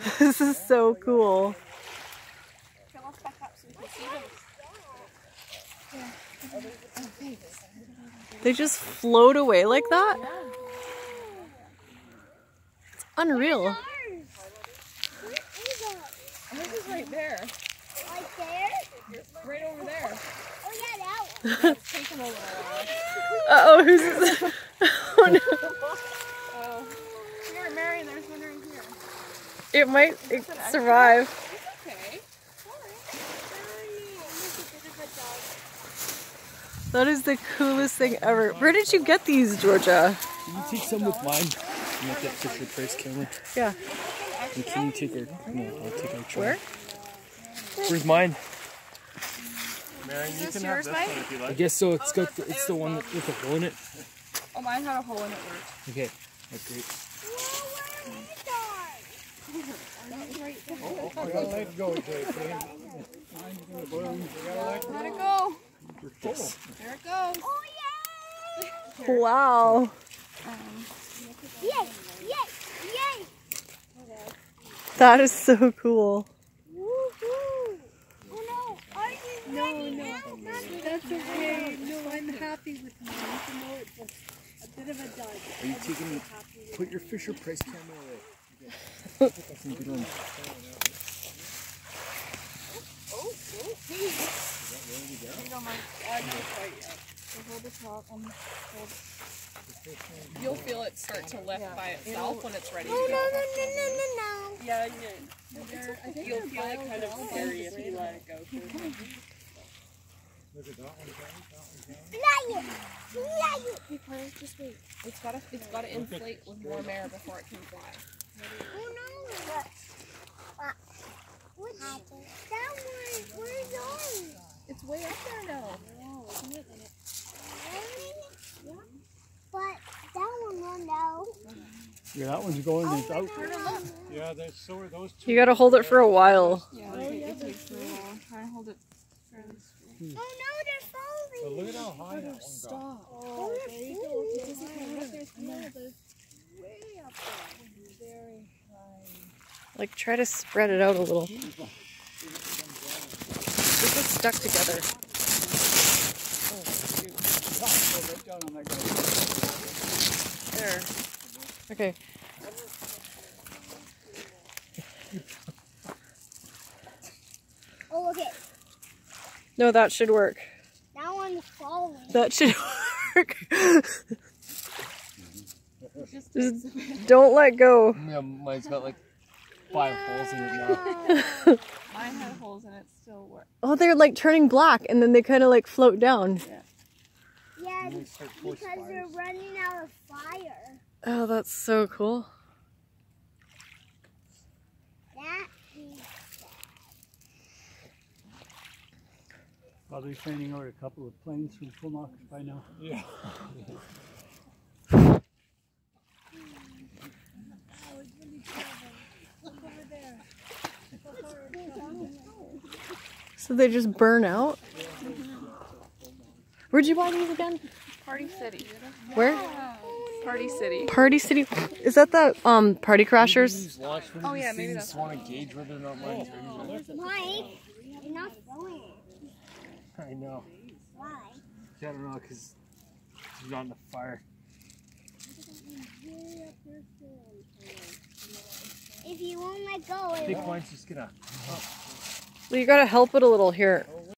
This is so cool. Okay, let's back up so we can see them. They just float away like that? It's unreal. Where is it? This is right there. Right there? Right over there. Oh yeah, that one. It's taking a little while. Uh-oh, who's this? Oh no. Oh. Here, Mary, there's one right here. It might survive. It's okay. That is the coolest thing ever. Where did you get these, Georgia? Can you take some with mine? You want that Fisher Price camera? Yeah. And can you take her? No, I'll take our try. Where? Where's mine? Mary, you can yours, have this Mike? one if you I like. guess so. It's got it's the one with the hole in it. Oh, mine had a hole in it. Worked. Okay, that's great. Oh, I gotta let it go, Jay. Let it go. There it goes. Oh yeah! Wow. Yay! Yay! Yay! That is so cool. Woohoo! Oh no! Are you ready now? That's okay. No, I'm happy with mine, even though it's a bit of a dud. Are you taking? Put your Fisher Price camera away. Okay. That's some good ones. Here you go, Mike. Not quite yet. So hold the top and hold. You'll feel it start to lift by itself when it's ready to go. No! Yeah, you'll feel it kind of scary if you let it go. Hey, Carlos, just wait. It's gotta inflate with warm air before it can fly. Oh no! What's that one? Where's yours? It's way up there now. But that one won't know. Yeah, that one's going. It's out. Yeah, so are those two. You gotta hold it for a while. Yeah, it takes a little. Try and hold it fairly straight. Oh no, they're falling. But look at how high that one got. Stop. Oh, there you go. Like, try to spread it out a little. This is stuck together. There. Okay. Oh, okay. No, that should work. That one's falling. That should work. Just don't let go. Yeah, mine's got like 5 holes in it now. Mine had holes in it, still work. Oh, they're like turning black and then they kind of like float down. Yeah, because they're running out of fire. Oh, that's so cool. That is Probably training out a couple of planes from Comox by now. Yeah. So they just burn out? Where'd you buy these again? Party City. Where? Party City. Party City. Is that the Party Crashers? Oh yeah, maybe that's. Want to gauge whether or not mine's ready. Mike, you're not throwing it. I know. Why? I don't know, because it's not in the fire. If you won't let go, I it think will. mine's just gonna. Well, you gotta help it a little here.